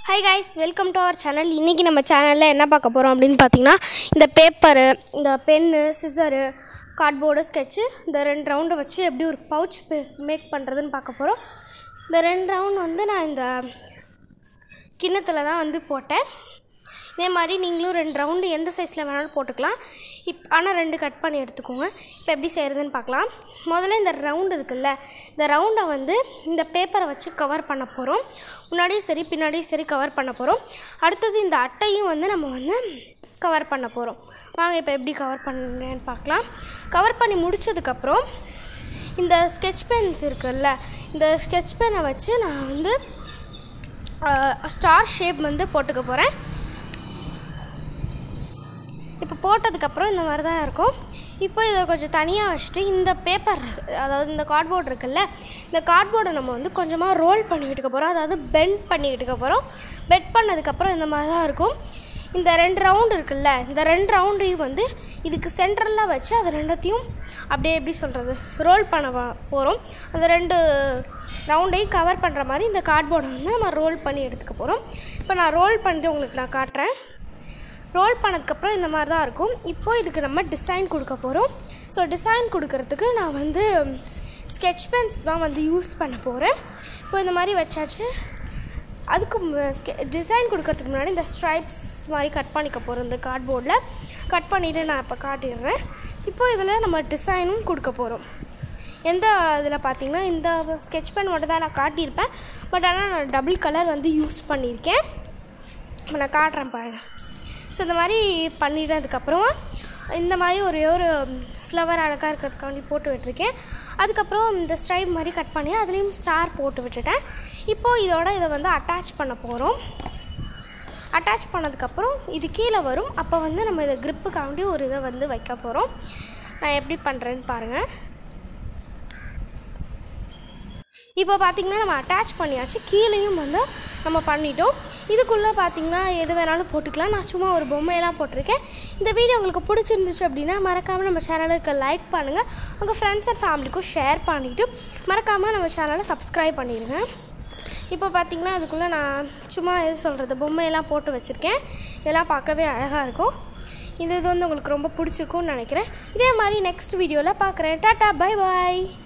Hi guys, welcome to our channel. இன்னைக்கு நம்ம சேனல்ல என்ன பார்க்க போறோம் அப்படினு பாத்தீங்கன்னா இந்த பேப்பர், இந்த பென், சிசர், கார்ட்போர்ட், ஸ்கெட்ச் இந்த ரெண்டு ரவுண்ட் வச்சு எப்படி ஒரு பவுச் மேக் பண்றதுன்னு பார்க்க போறோம். இந்த ரெண்டு ரவுண்ட் வந்து நான் இந்த கிண்ணத்துல தான் வந்து போட்டேன். இதே மாதிரி நீங்களும் ரெண்டு ரவுண்ட் எந்த சைஸ்ல வேணாலும் போட்டுக்கலாம். ஆனா ரெண்டு கட் பண்ணி எடுத்துக்கோங்க. இப்போ எப்படி செய்யறதுன்னு பார்க்கலாம். முதல்ல இந்த ரவுண்ட் இருக்குல்ல, இந்த ரவுண்டை வந்து இந்த பேப்பரை வச்சு கவர் பண்ண போகிறோம். முன்னாடியும் சரி பின்னாடியும் சரி கவர் பண்ண போகிறோம். அடுத்தது இந்த அட்டையும் வந்து நம்ம வந்து கவர் பண்ண போகிறோம். வாங்க இப்போ எப்படி கவர் பண்ணுறேன்னு பார்க்கலாம். கவர் பண்ணி முடித்ததுக்கப்புறம் இந்த ஸ்கெட்ச் பென்ஸ் இருக்குல்ல, இந்த ஸ்கெட்ச் பெனை வச்சு நான் வந்து ஸ்டார் ஷேப் வந்து போட்டுக்க போகிறேன். இப்போ போட்டதுக்கப்புறம் இந்த மாதிரி தான் இருக்கும். இப்போ இதை கொஞ்சம் தனியாக வச்சுட்டு இந்த பேப்பர், அதாவது இந்த கார்ட்போர்ட் இருக்குல்ல, இந்த கார்ட்போர்டை நம்ம வந்து கொஞ்சமாக ரோல் பண்ணி விட்டுக்க போகிறோம். அதாவது பெண்ட் பண்ணி விட்டுக்க போகிறோம். பெண்ட் பண்ணதுக்கப்புறம் இந்த மாதிரி தான் இருக்கும். இந்த ரெண்டு ரவுண்டு இருக்குல்ல, இந்த ரெண்டு ரவுண்டையும் வந்து இதுக்கு சென்டரில் வச்சு அதை ரெண்டத்தையும் அப்படியே எப்படி சொல்கிறது ரோல் பண்ண போகிறோம். அந்த ரெண்டு ரவுண்டையும் கவர் பண்ணுற மாதிரி இந்த கார்ட்போர்டை வந்து நம்ம ரோல் பண்ணி எடுத்துக்க போகிறோம். இப்போ நான் ரோல் பண்ணிட்டு உங்களுக்கு நான் காட்டுறேன். ரோல் பண்ணதுக்கப்புறம் இந்த மாதிரி தான் இருக்கும். இப்போது இதுக்கு நம்ம டிசைன் கொடுக்க போகிறோம். ஸோ டிசைன் கொடுக்கறதுக்கு நான் வந்து ஸ்கெட்ச் பென்ஸ் தான் வந்து யூஸ் பண்ண போகிறேன். இப்போ இந்த மாதிரி வச்சாச்சு. அதுக்கு டிசைன் கொடுக்கறதுக்கு முன்னாடி இந்த ஸ்ட்ரைப்ஸ் மாதிரி கட் பண்ணிக்க போகிறோம். இந்த கார்ட்போர்டில் கட் பண்ணிவிட்டு நான் இப்போ காட்டிடுறேன். இப்போ இதில் நம்ம டிசைனும் கொடுக்க போகிறோம். எந்த இதில் பார்த்திங்கன்னா இந்த ஸ்கெட்ச் பென் மட்டும் தான் நான் காட்டியிருப்பேன். பட் ஆனால் நான் டபுள் கலர் வந்து யூஸ் பண்ணியிருக்கேன். இப்போ நான் காட்டுறேன் பாருங்கள். ஸோ இந்த மாதிரி பண்ணிட்டதுக்கப்புறம் இந்த மாதிரி ஒரு ஃப்ளவர் அழகாக இருக்கிறதுக்காண்டி போட்டு விட்டுருக்கேன். அதுக்கப்புறம் இந்த ஸ்ட்ரைப் மாதிரி கட் பண்ணி அதுலேயும் ஸ்டார் போட்டு விட்டுட்டேன். இப்போது இதோட இதை வந்து அட்டாச் பண்ண போகிறோம். அட்டாச் பண்ணதுக்கப்புறம் இது கீழே வரும். அப்போ வந்து நம்ம இதை க்ரிப்புக்காண்டி ஒரு இதை வந்து வைக்க போகிறோம். நான் எப்படி பண்ணுறேன்னு பாருங்கள். இப்போ பார்த்திங்கன்னா நம்ம அட்டாச் பண்ணியாச்சு. கீழேயும் வந்து நம்ம பண்ணிட்டோம். இதுக்குள்ளே பார்த்திங்கன்னா எது வேணாலும் போட்டுக்கலாம். நான் சும்மா ஒரு பொம்மையெல்லாம் போட்டிருக்கேன். இந்த வீடியோ உங்களுக்கு பிடிச்சிருந்துச்சு அப்படின்னா மறக்காமல் நம்ம சேனலுக்கு லைக் பண்ணுங்கள். உங்கள் ஃப்ரெண்ட்ஸ் அண்ட் ஃபேமிலிக்கும் ஷேர் பண்ணிவிட்டு மறக்காமல் நம்ம சேனலை சப்ஸ்கிரைப் பண்ணிடுங்க. இப்போ பார்த்திங்கன்னா அதுக்குள்ளே நான் சும்மா எது சொல்கிறது பொம்மையெல்லாம் போட்டு வச்சுருக்கேன். இதெல்லாம் பார்க்கவே அழகாக இருக்கும். இது வந்து உங்களுக்கு ரொம்ப பிடிச்சிருக்கும்னு நினைக்கிறேன். இதே மாதிரி நெக்ஸ்ட் வீடியோவில் பார்க்குறேன். டாட்டா, பை பாய்.